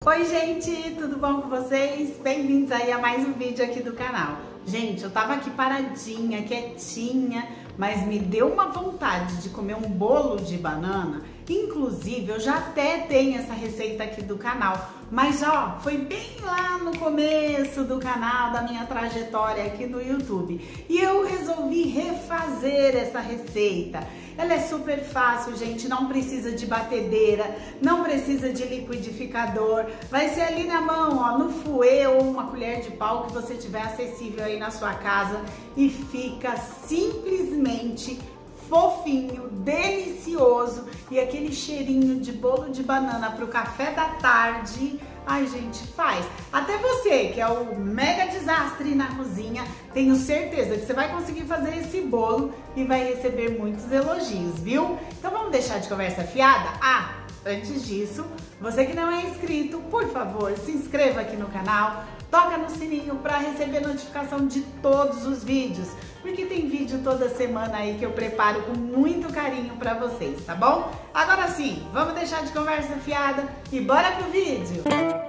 Oi gente, tudo bom com vocês? Bem-vindos aí a mais um vídeo aqui do canal. Gente, eu tava aqui paradinha, quietinha, mas me deu uma vontade de comer um bolo de banana. Inclusive, eu já até tenho essa receita aqui do canal, mas ó, foi bem lá no começo do canal, da minha trajetória aqui no YouTube. E eu resolvi refazer essa receita. Ela é super fácil, gente, não precisa de batedeira, não precisa de liquidificador. Vai ser ali na mão, ó, no fouet ou uma colher de pau que você tiver acessível aí na sua casa e fica simplesmente fofinho, delicioso e aquele cheirinho de bolo de banana para o café da tarde. Ai, gente, faz. Até você, que é o mega desastre na cozinha, tenho certeza que você vai conseguir fazer esse bolo e vai receber muitos elogios, viu? Então vamos deixar de conversa fiada? Antes disso, você que não é inscrito, por favor, se inscreva aqui no canal, toca no sininho para receber notificação de todos os vídeos, porque tem vídeo toda semana aí que eu preparo com muito carinho para vocês, tá bom? Agora sim, vamos deixar de conversa fiada e bora pro vídeo!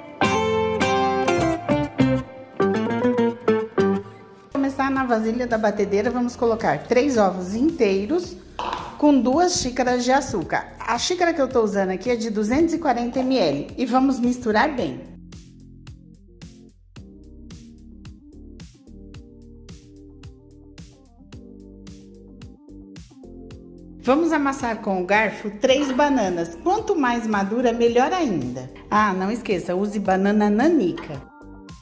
Começar na vasilha da batedeira, vamos colocar 3 ovos inteiros com 2 xícaras de açúcar. A xícara que eu tô usando aqui é de 240 ml e vamos misturar bem. Vamos amassar com o garfo 3 bananas. Quanto mais madura, melhor ainda. Não esqueça, use banana nanica.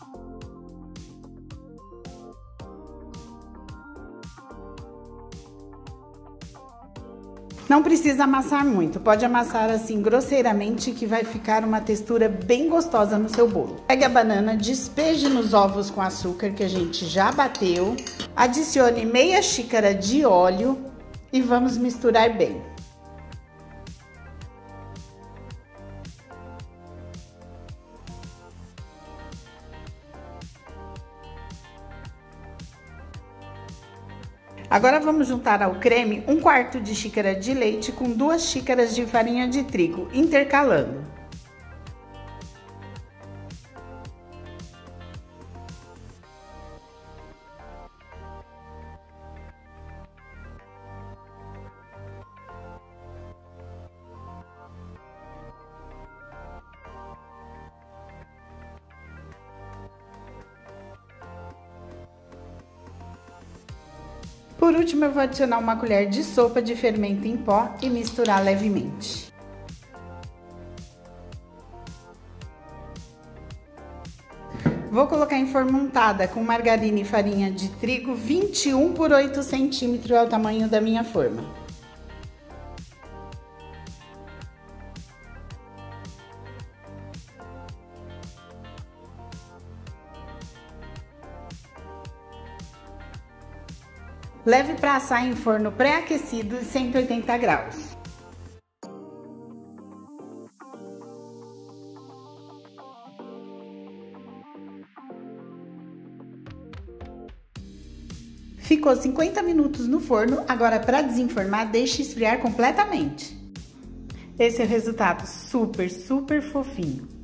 Não precisa amassar muito, pode amassar assim grosseiramente que vai ficar uma textura bem gostosa no seu bolo. Pegue a banana, despeje nos ovos com açúcar que a gente já bateu. Adicione meia xícara de óleo e vamos misturar bem. Agora vamos juntar ao creme 1/4 de xícara de leite com 2 xícaras de farinha de trigo, intercalando. Por último, eu vou adicionar uma colher de sopa de fermento em pó e misturar levemente. Vou colocar em forma untada com margarina e farinha de trigo 21 por 8 centímetros, é o tamanho da minha forma. Leve para assar em forno pré-aquecido de 180 graus. Ficou 50 minutos no forno, agora para desenformar, deixe esfriar completamente. Esse é o resultado super fofinho.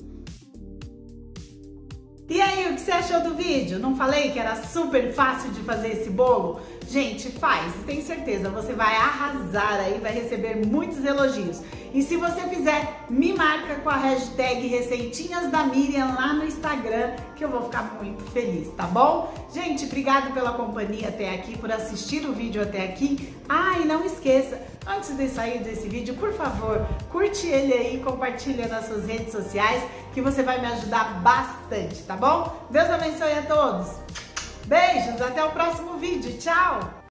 E aí, o que você achou do vídeo? Não falei que era super fácil de fazer esse bolo? Gente, faz, tenho certeza, você vai arrasar aí, vai receber muitos elogios. E se você fizer, me marca com a hashtag Receitinhas da Miriam lá no Instagram, que eu vou ficar muito feliz, tá bom? Gente, obrigado pela companhia até aqui, por assistir o vídeo até aqui. E não esqueça, antes de sair desse vídeo, por favor, curte ele aí, compartilha nas suas redes sociais, que você vai me ajudar bastante, tá bom? Deus abençoe a todos. Beijos, até o próximo vídeo. Tchau!